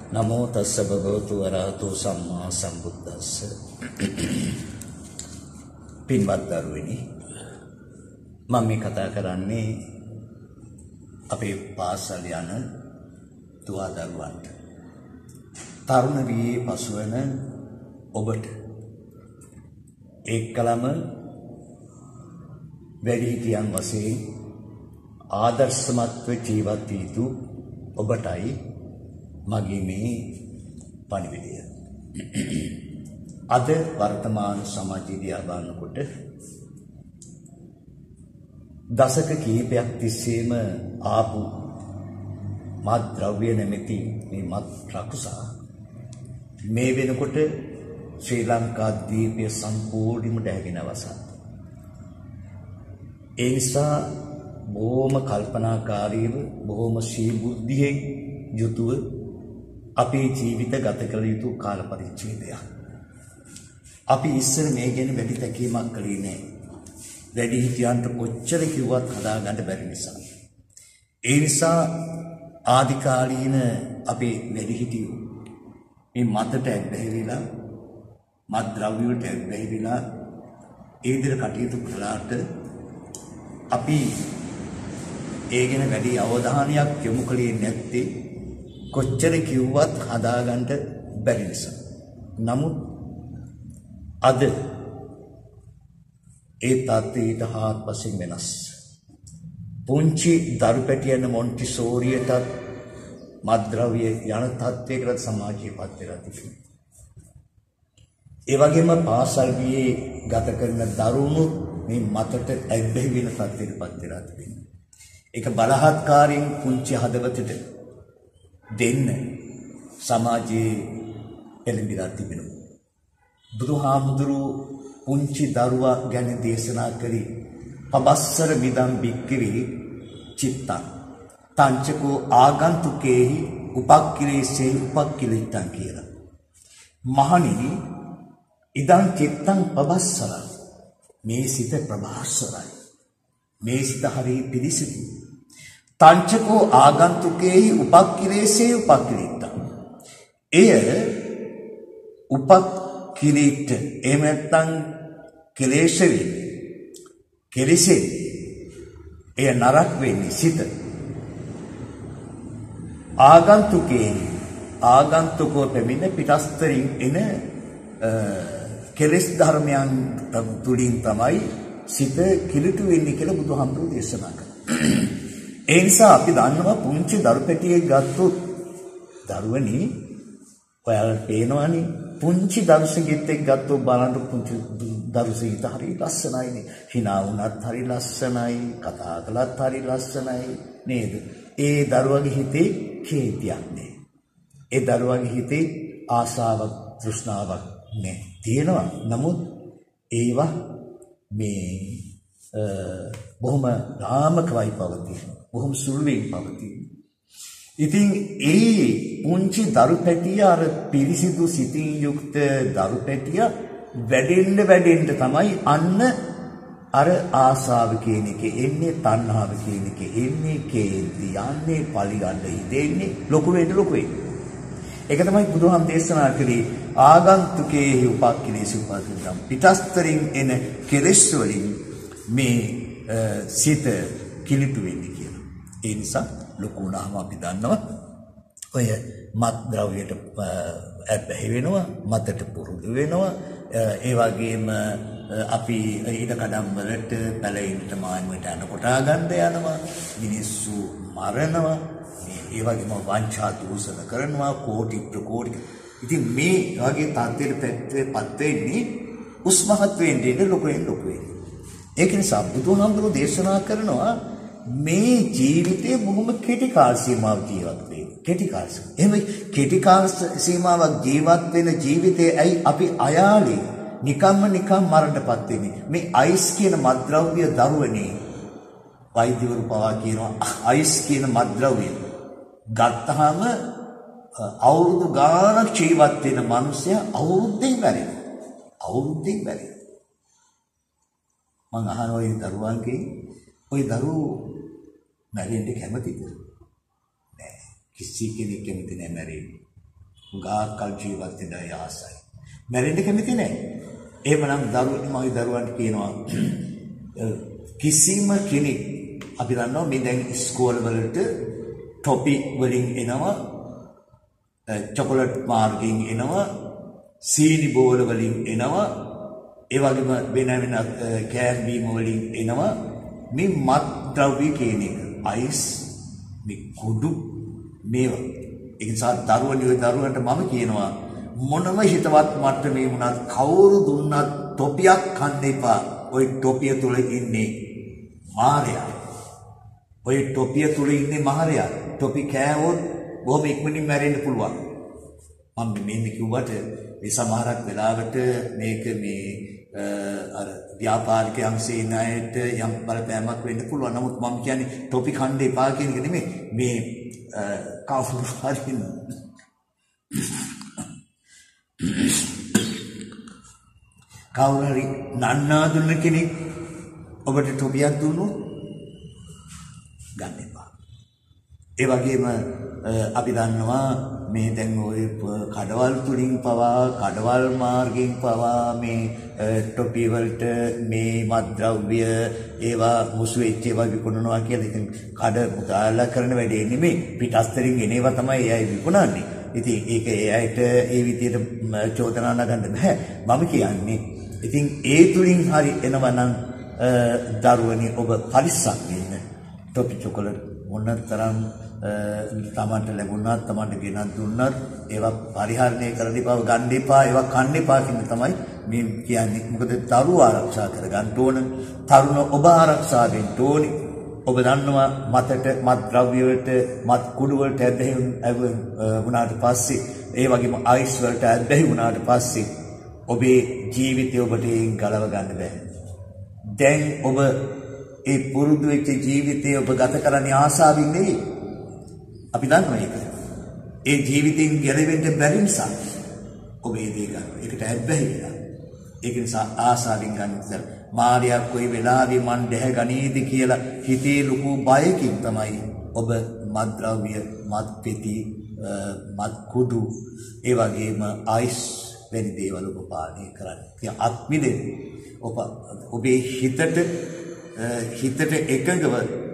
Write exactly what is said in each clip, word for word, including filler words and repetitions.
නමෝ තස්ස භගවතු වරහතු සම්මා සම්බුද්දස්ස. පින්වත් දරුවනි, මම මේ කතා කරන්නේ අපේ පාසල් යන දුවා දරුවන්ට, තරුණ වියේ පසුවන ඔබට, එක්කලම වැඩිහිටියන් වශයෙන් ආදර්ශමත්ව ජීවත් වී යුතු ඔබටයි මගේ මේ පණිවිඩය. අද වර්තමාන සමාජය දිහා බලනකොට දශක කිහිපයක් තිස්සේම ආපු මත් ද්‍රව්‍ය නැමැති මේ මත් රකුසා මේ වෙනකොට ශ්‍රී ලංකා දීපය සම්පූර්ණයෙන්ම ඩැහැගෙන අවසන්. ඒ නිසා බොහොම කල්පනාකාරීව, බොහොම ශීබුද්ධියෙන් යුතුව අපේ ජීවිත ගත කළ යුතු කාල පරිච්ඡේදයක්. අපි ඉස්සර මේ ගැන වැඩි තැකීමක් කළේ නැහැ. වැඩි හිටියන්ට කොච්චර කිව්වත් හදාගන්න බැරි නිසා. ඒ නිසා ආදිකාලීන අපේ වැඩි හිටියෝ මේ මතට ඇබ්බැහිවිලා, මත් ද්‍රව්‍ය වලට ඇබ්බැහිවිලා ඒ විදිහට කටයුතු කළාට අපි ඒ ගැන වැඩි අවධානයක් යොමු කළේ නැත්තේ කොච්චර කිව්වත් හදාගන්න බැරි නිසා. නමුත් අද ඒ තත්ත්වයට හාත්පසින් වෙනස්. පුංචි දරු පැටියන මොන්ටිසෝරියටත් මත්ද්‍රව්‍ය යන තත්ත්වයකට සමාජය පත් වෙලා තිබෙනවා. ඒ වගේම පාසල් ගියේ ගත කරන දරුණු මේ මතට ඇබ්බැහි වෙන තත්ත්වයට පත් වෙලා තිබෙනවා. ඒක බලහත්කාරයෙන් පුංචි හදවතට දෙන්න සමාජයේ එළඹිලා තිබෙනවා. බුදුහාමුදුරුවෝ පුංචි දරුවා ගැන දේශනා කරේ පබස්සර මිදම් බික්කවේ චිත්තං තංචකෝ ආගන්තුකේහි උපක්ඛිලේසේ උපක්ඛිලිට්ඨං කියලා. මහණෙනි, ඉදං චිත්තං පබස්සරං, මේ සිත ප්‍රභාස්වරයි, මේ සිත හරි පිරිසිදුයි. තංචකෝ ආගන්තුකේහි උපක්ඛිලේසේ උපක්ඛිලිට්ඨං, එය උපක්ඛිලිට එහෙම නැත්නම් කෙලෙස් වෙන්නේ, කෙලෙසේ එය නරක වෙන්නේ සිත. ආගන්තුකේහි, ආගන්තුකෝ පැමිණ පිටස්තරින් එන කෙලෙස් ධර්මයන් තුලින් තමයි සිත කිලිටු වෙන්නේ කියලා බුදුහාමුදුරුවෝ දේශනා කළා. ඒ නිසා අපි දන්නවා පුංචි දරු පැටියෙක් ගත්තොත්, දරුවනි ඔයාලට පේනවනේ පුංචි දරුසෙක් ගත්තොත් බලන්න පුංචි දරුසෙක් හරි ලස්සනයිනේ. hina වුණත් හරි ලස්සනයි, කතා කළත් හරි ලස්සනයි නේද? ඒ දරුවගේ හිතේ කේතියක් නෑ. ඒ දරුවගේ හිතේ ආසාවක්, තෘෂ්ණාවක් නෑ. තියෙනවා. නමුත් ඒවා මේ බොහොම ලාමකවයි පවතින, බොහොම සුළුවෙන් පවතින. ඉතින් ඒ පුංචි දරු පැටිය, අර පිරිසිදු සිතින් යුක්ත දරු පැටිය වැඩෙන්න වැඩෙන්න තමයි අන්න අර ආසාව කියන එක එන්නේ, තණ්හාව කියන එක එන්නේ, කේන්ති යන්නේ, පලිගන්න ඉදෙන්නේ, ලොකු වෙන්න ලොකු වෙන්න. ඒක තමයි බුදුහාම දේශනා කළේ ආගන්තුකේහි උපක්ඛිලේසු උපක්ඛිලම්, පිටස්තරින් එන කෙලෙස් වලින් මේ සිත කිලිටු වෙන්නේ කියලා. ඒ නිසා ලොකු වුණාම අපි දන්නවා ඔය මත් ද්‍රව්‍යයට ඇබ්බැහි වෙනවා, මතට පුරුදු වෙනවා. ඒ වගේම අපි ඊට කඩම් වලට පැලෙන්නට මාන්නයට යන කොටා ගන්න යනවා, මිනිස්සු මරනවා, ඒ වගේම වංචා දූෂණ කරනවා, කෝටි ප්‍රකෝටි. ඉතින් මේ වගේ තත්ත්වයකට පත් වෙන්නේ උස්මහත් වෙන්නේ ලොකෙන් ලොකු වෙන්නේ. ඒක නිසා බුදුහාමුදුරුවෝ දේශනා කරනවා මේ ජීවිතයේ බොහොම කෙටි කාල සීමාවක් ජීවත් වෙන්න. කෙටි කාල. එහෙම කෙටි කාල සීමාවක් ජීවත් වෙන ජීවිතේ ඇයි අපි අයාලේ නිකම්ම නිකම් මරණයටපත් වෙන්නේ? මේ අයිස් කියන මත්ද්‍රව්‍ය දරුවනේ, වෛද්‍යවරු පවා කියනවා අයිස් කියන මත්ද්‍රව්‍ය ගත්තාම අවුරුදු ගාණක් ජීවත් වෙන මිනිසයා අවුරුද්දෙන් මැරෙනවා. අවුරුද්දෙන් මැරෙනවා. මං අහනවා ඒ දරුවන්ගේ, ඔය දරුවෝ මැරෙන්න කැමතිද? නෑ. කිසි කෙනෙක් කැමති නෑ මැරෙන්න. ගාකල් ජීවත් වෙන්න ආසයි. මැරෙන්න කැමති නැහැ. එහෙමනම් දරුවෝ මගේ දරුවන්ට කියනවා කිසිම කෙනෙක් අපි දන්නවා මේ දැන් ඉස්කෝල වලට ටොපි වලින් එනවා චොකලට් මාර්ගින් එනවා සීනි බෝල වලින් එනවා ඒ වගේම වෙන වෙන කෑම බීම වලින් එනවා මේ මත් ද්‍රව්‍ය කියන එක අයිස් මේ කුඩු මේවා ඒ නිසා දරුවෝ දරුවන්ට මම කියනවා මොනම හිතවත් මට්ටමේ වුණත් කවුරු දුන්නත් ටොපියක් කන්න එපා. ওই ටොපිය තුල ඉන්නේ මායя. ওই ටොපිය තුල ඉන්නේ මායя. ටොපි කෑවොත් බොහොම ඉක්මනින් මැරෙන්න පුළුවන්. මම මේ කිව්වට මේ සමහරක් වෙලාවට මේක මේ අර ව්‍යාපාරික අංශයේ ණයට යම් බලපෑමක් වෙන්න පුළුවන්. නමුත් මම කියන්නේ ටොපි කන්න එපා කියන එක නෙමෙයි. මේ කවුරු හරි කවුරු හරි නන්නා දුන්න කෙනෙක් ඔබට ටොපියක් දුන්නොත් ගන්න එපා. ඒ වගේම අපි දන්නවා මේ දැන් ওই කඩවල් තුලින් පවා කඩවල් මාර්ගයෙන් පවා මේ ටොපි වලට මේ මත්ද්‍රව්‍ය ඒවා මුසු වෙච්ච ඒවා විකුණනවා කියලා ඉතින් කඩ මුදාලා කරන වැඩේ නෙමෙයි පිටස්තරින් එන ඒවා තමයි එයයි විකුණන්නේ. ඉතින් ඒක ඒ අයට ඒ විදිහට චෝදනා නගන්න බෑ. මම කියන්නේ ඉතින් ඒ තුලින් හරි එනවා නම් දරුවනි ඔබ පරිස්සම් වෙන්න. ටොපි චොකලට් මොනතරම් තමන්ට ලැබුණත් තමන්ට ගෙනත් දුන්නත් ඒවා පරිහරණය කරන්න එපා ගන්න එපා ඒවා කන්න එපා කියන තමයි මේ කියන්නේ. මොකද දරුවෝ ආරක්ෂා කරගන්න ඕන. තරුණ ඔබ ආරක්ෂා වෙන්න ඕනේ. ඔබ දන්නවා මතට මත් ද්‍රව්‍ය වලට මත් කුඩු වලට ඇබ්බැහි වුණාට පස්සේ ඒ වගේම අයිස් වලට ඇබ්බැහි වුණාට පස්සේ ඔබේ ජීවිතය ඔබට ගලව ගන්න බෑ. දැන් ඔබ ඒ පුරුදු වෙච්ච ජීවිතය ඔබ ගත කරන්නේ ආසාවෙන් නෙවෙයි. අපි දන්නවා ඒක. ඒ ජීවිතෙන් ගැලවෙන්න බැරි නිසා ඔබ ඒ දේ ගන්නවා. ඒකට ඇබ්බැහි වෙනවා. ඒක නිසා ආසාවෙන් ගන්න ඉස්සර මාර්යා කොයි වෙලාවෙ මන් දැහැ ගනීද කියලා හිතේ ලොකු බයකින් තමයි ඔබ මත්ද්‍රව්‍ය මත් පෙති මත් කුඩු ඒ වගේම අයිස් වැනි දේවල් ඔබ පානය කරන්නේ. ඉතින් අත්මිදෙන්න ඔබ ඔබේ හිතට හිතට එකඟව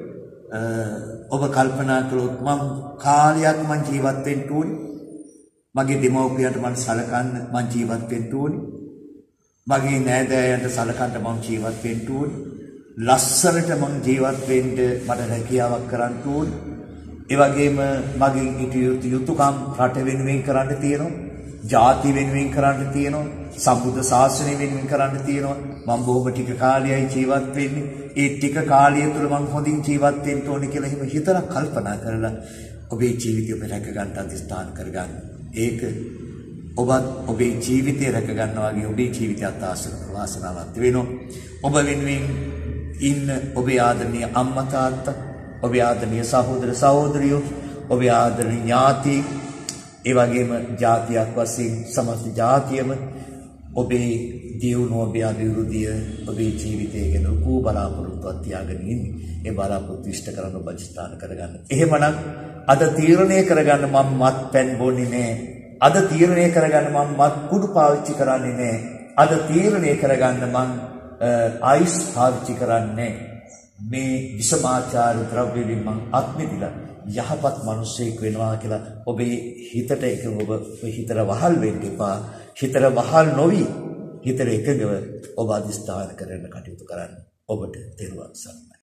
ඔබ කල්පනා කළොත් මම කාලයක් මං ජීවත් වෙන්න ඕනේ. මගේ දෙමව්පියන්ට මං සලකන්න මං ජීවත් වෙන්න ඕනේ. මගේ නෑදෑයන්ට සලකන්න මං ජීවත් වෙන්න ඕනේ. ලස්සනට මං ජීවත් වෙන්න මට හැකියාවක් කරන්න ඕනේ. ඒ වගේම මගේ ඉතියුතු යුතුයකම් රට වෙනුවෙන් කරන්න තියෙනවා. ජාති වෙනුවෙන් කරන්න තියෙනවා. සම්බුද්ධ ශාසනය වෙනුවෙන් කරන්න තියෙනවා. මම බොහොම ටික කාලයයි ජීවත් වෙන්නේ. ඒ ටික කාලය තුළ මං හොඳින් ජීවත් වෙන්න ඕනේ කියලා එහෙම හිතලා කල්පනා කරලා ඔබේ ජීවිතය ඔබ රැක ගන්න අධිෂ්ඨාන කරගන්න. ඒක ඔබත් ඔබේ ජීවිතය රැක ගන්නවා වගේ ඔබේ ජීවිතයත් වාසනාවන්ත වෙනවා. ඔබ වෙනුවෙන් ඉන්න ඔබේ ආදරණීය අම්මා තාත්තා, ඔබේ ආදරණීය සහෝදර සහෝදරියෝ, ඔබේ ආදරණීය ඥාති, ඒ වගේම ජාතියක් වශයෙන් සමස්ත ජාතියම ඔබේ දියුණුව ඔබේ අභිවෘද්ධිය ඔබේ ජීවිතය ගැන ලොකු බලාපොරොත්තුවක් තියාගෙන ඉන්නේ. ඒ බලාපොරොත්තු ඉෂ්ට කරන්න ඔබ අධිෂ්ඨාන කරගන්න. එහෙමනම් අද තීරණය කරගන්න මම මත්පැන් බොන්නේ නැහැ. අද තීරණය කරගන්න මම මත් කුඩු පාවිච්චි කරන්නේ නැහැ. අද තීරණය කරගන්න මම අයිස් පාවිච්චි කරන්නේ මේ විෂමාචාර ද්‍රව්‍ය වලින් මම අත්මිදලා යහපත් මිනිසෙක් වෙනවා කියලා ඔබේ හිතට එක ඔබ හිතට වහල් වෙන්න එපා. හිතට වහල් නොවි හිතට එකගව ඔබ අධිෂ්ඨාන කරන්න කටයුතු කරන්න. ඔබට තෙරුවන් සරණයි.